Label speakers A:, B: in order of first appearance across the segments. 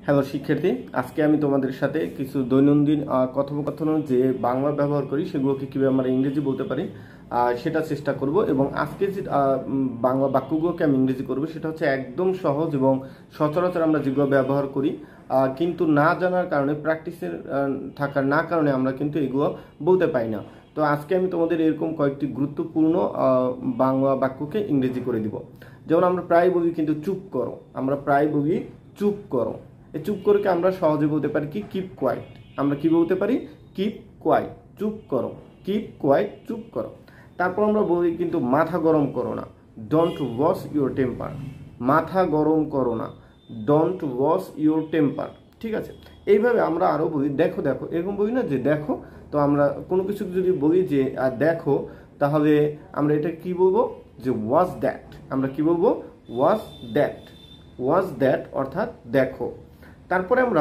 A: Hello শিক্ষার্থী, আজকে আমি তোমাদের সাথে কিছু দৈনন্দিন কথোপকথন যে বাংলা ব্যবহার করি সেগুলোকে কীভাবে আমরা ইংরেজি বলতে পারি সেটা চেষ্টা করব। এবং আজকে যে বাংলা বাক্যগুলোকে আমি ইংরেজি করব সেটা হচ্ছে একদম সহজ এবং সচরাচর আমরা যেগুলো ব্যবহার করি কিন্তু না জানার কারণে, প্র্যাকটিসের থাকার না কারণে আমরা কিন্তু এগুলো বলতে পারি না। তো আজকে আমি তোমাদের এরকম কয়েকটি গুরুত্বপূর্ণ বাংলা বাক্যকে ইংরেজি করে দিব। যেমন আমরা প্রায় বলি কিন্তু চুপ করো, আমরা প্রায় বলি চুপ করো। এই চুপ করেকে আমরা সহজে বলতে পারি কি কিপ কোয়াইট। আমরা কি বলতে পারি কিপ কোয়াইট, চুপ করো, কিপ কোয়াইট, চুপ করো। তারপর আমরা বলি কিন্তু মাথা গরম করো না, ডোন্ট ওয়াশ ইউর টেম্পার। মাথা গরম করো না, ডোন্ট ওয়াশ ইউর টেম্পার। ঠিক আছে, এইভাবে আমরা আরও বলি দেখো দেখো, এরকম বলি না যে দেখো। তো আমরা কোনো কিছু যদি বলি যে দেখো, তাহলে আমরা এটা কি বলবো যে ওয়াজ দ্যাট। আমরা কি বলবো ওয়াজ দ্যাট, ওয়াজ দ্যাট অর্থাৎ দেখো। তারপরে আমরা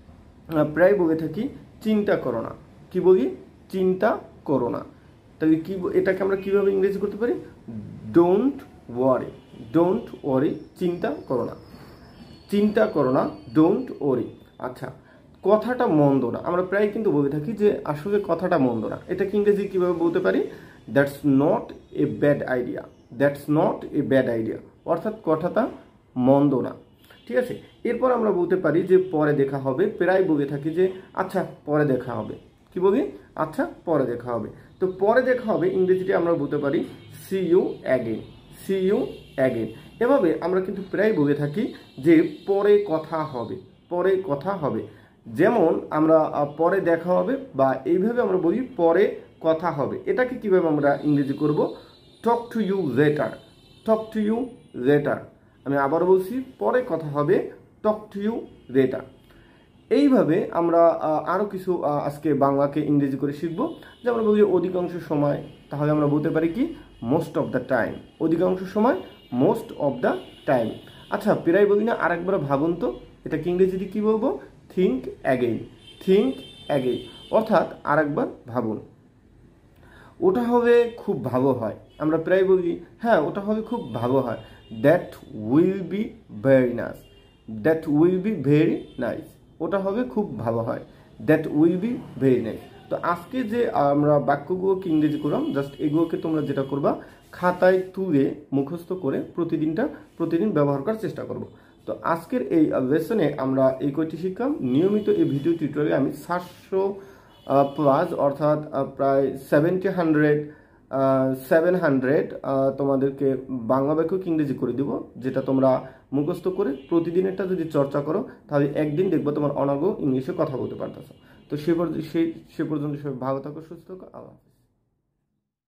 A: প্রায় বলে থাকি চিন্তা করো না। কি বলি চিন্তা করো না। তাই কি এটাকে আমরা কিভাবে ইংরেজি করতে পারি ডোন্ট ওয়ারি, ডোন্ট ওয়ারি, চিন্তা করো না, চিন্তা করো না, ডোন্ট ওয়ারি। আচ্ছা, কথাটা মন্দ না, আমরা প্রায় কিন্তু বলে থাকি যে আসলে কথাটা মন্দ না। এটাকে ইংরেজি কীভাবে বলতে পারি that's not a bad idea, that's not a bad idea অর্থাৎ কথাটা মন্দ না। ঠিক আছে, এরপর আমরা বলতে পারি যে পরে দেখা হবে। প্রায় বলে থাকি যে আচ্ছা পরে দেখা হবে। কি বলি আচ্ছা পরে দেখা হবে। তো পরে দেখা হবে ইংরেজিতে আমরা বলতে পারি see you again, see you again. এভাবে আমরা কিন্তু প্রায় বলে থাকি যে পরে কথা হবে, পরে কথা হবে। যেমন আমরা পরে দেখা হবে বা এইভাবে আমরা বলি পরে কথা হবে। এটাকে কিভাবে আমরা ইংরেজি করব talk to you later, talk to you later. আমি আবার বলছি পরে কথা হবে, টক টু ইউ লেটার। এইভাবে আমরা আরও কিছু আজকে বাংলাকে ইংরেজি করে শিখব। যেমন বলি অধিকাংশ সময়, তাহলে আমরা বলতে পারি কি মোস্ট অফ দ্য টাইম, অধিকাংশ সময় মোস্ট অফ দ্য টাইম। আচ্ছা প্রায় বলি না, আরেকবার ভাবুন তো এটাকে ইংরেজিতে কী বলবো থিঙ্ক অ্যাগেইন, থিঙ্ক অ্যাগেইন অর্থাৎ আরেকবার ভাবুন। ওটা হবে খুব ভালো হয়, আমরা প্রায় বলি হ্যাঁ ওটা হবে খুব ভালো হয়, that will be very nice, that will be very nice. ওটা হবে খুব ভালো হয়, that will be very nice. তো আজকে যে আমরা বাক্যগুলোকে ইংরেজি করলাম, জাস্ট এগুলোকে তোমরা যেটা করবা খাতায় তুলে মুখস্থ করে প্রতিদিন ব্যবহার করার চেষ্টা করব। তো আজকের এই লেসনে আমরা এই কয়টি শিখলাম। নিয়মিত এই ভিডিও টিউটোরিয়ালে আমি 700 প্লাস অর্থাৎ প্রায় 700 তোমাদেরকে বাংলা বাক্যকে ইংরেজি করে দিব, যেটা তোমরা মুখস্থ করে প্রতিদিন একটা যদি চর্চা করো তাহলে একদিন দেখবো তোমার অনাগো ইংলিশে কথা বলতে পারতেছো। তো সে পর্যন্ত সবাই ভালো থাকো, সুস্থ থাকো, আল্লাহ হাফেজ।